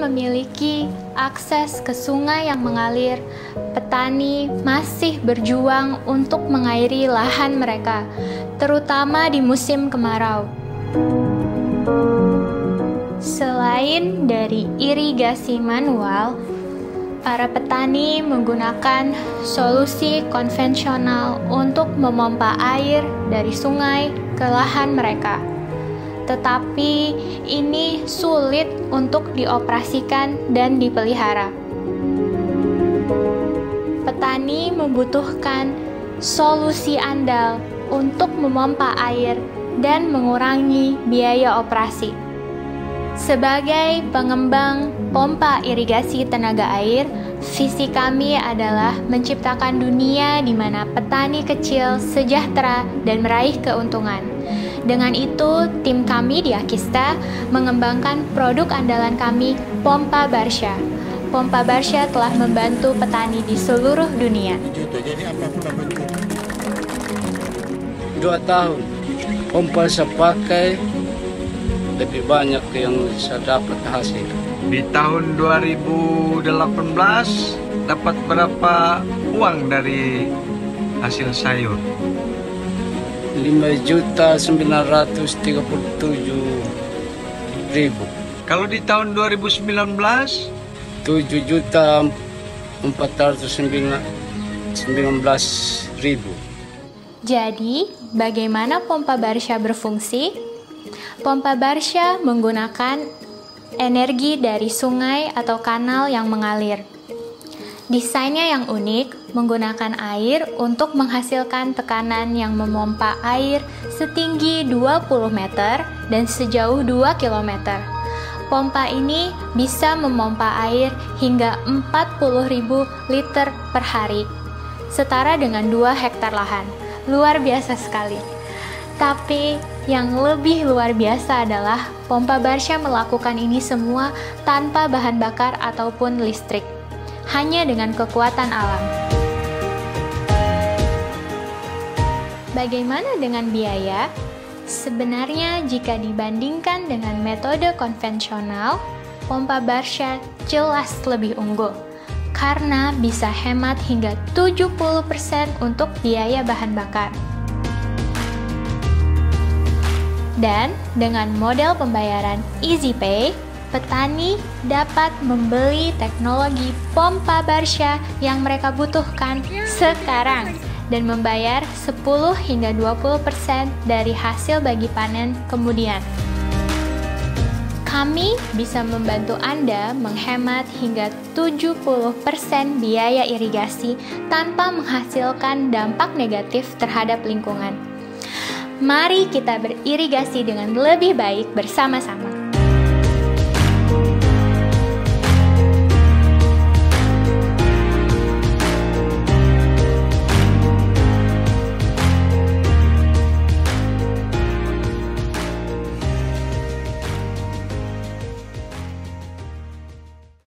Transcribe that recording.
memiliki akses ke sungai yang mengalir, petani masih berjuang untuk mengairi lahan mereka, terutama di musim kemarau. Selain dari irigasi manual, para petani menggunakan solusi konvensional untuk memompa air dari sungai ke lahan mereka. Tetapi ini sulit untuk dioperasikan dan dipelihara. Petani membutuhkan solusi andal untuk memompa air dan mengurangi biaya operasi. Sebagai pengembang pompa irigasi tenaga air, visi kami adalah menciptakan dunia di mana petani kecil sejahtera dan meraih keuntungan. Dengan itu, tim kami di Akista mengembangkan produk andalan kami, Pompa Barsha. Pompa Barsha telah membantu petani di seluruh dunia. 2 tahun, pompa saya pakai lebih banyak yang saya dapat hasil. Di tahun 2018 dapat berapa uang dari hasil sayur? 5.937.000. Kalau di tahun 2019? 7.419.000. Jadi, bagaimana Pompa Barsha berfungsi? Pompa Barsha menggunakan energi dari sungai atau kanal yang mengalir. Desainnya yang unik, menggunakan air untuk menghasilkan tekanan yang memompa air setinggi 20 meter dan sejauh 2 km. Pompa ini bisa memompa air hingga 40.000 liter per hari, setara dengan 2 hektar lahan. Luar biasa sekali. Tapi yang lebih luar biasa adalah Pompa Barsha melakukan ini semua tanpa bahan bakar ataupun listrik, hanya dengan kekuatan alam. Bagaimana dengan biaya? Sebenarnya jika dibandingkan dengan metode konvensional, Pompa Barsha jelas lebih unggul karena bisa hemat hingga 70% untuk biaya bahan bakar. Dan dengan model pembayaran EasyPay, petani dapat membeli teknologi Pompa Barsha yang mereka butuhkan sekarang dan membayar 10 hingga 20% dari hasil bagi panen kemudian. Kami bisa membantu Anda menghemat hingga 70% biaya irigasi tanpa menghasilkan dampak negatif terhadap lingkungan. Mari kita beririgasi dengan lebih baik bersama-sama.